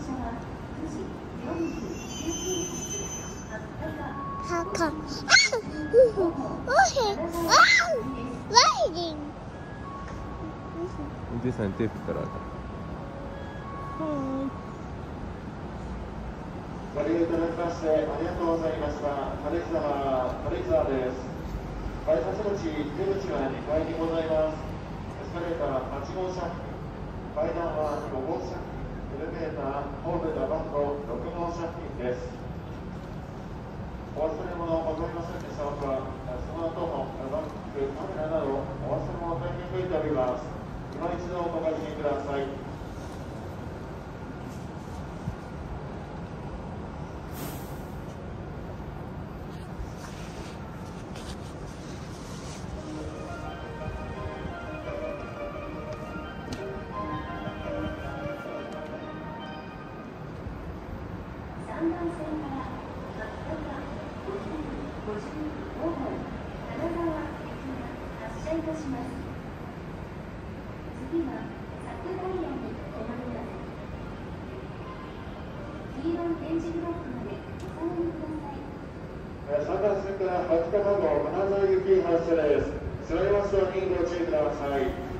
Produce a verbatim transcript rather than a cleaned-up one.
How come? Riding. 運転手さんに手振ったら。 ご利用いただきましてありがとうございました。軽井沢、軽井沢です。改札口、出口はにかいにございます。エスカレーターはち号車、階段はご号車、エレベーター、ホームダバンドろく号車付近です。お忘れ物ございませんでしたか。スマートフォン、バッグ、カメラなどお忘れ物大変増えております。今一度お確認ください。 さんばん線から松坂、ごひゃくごじゅうごほん、金沢駅が発車いたします。次は佐久ダイヤに停まります。黄色い点字ブロックまでお下がりください。 さんばん線からはちか番号金沢行き発車です。座りますようにご注意ください。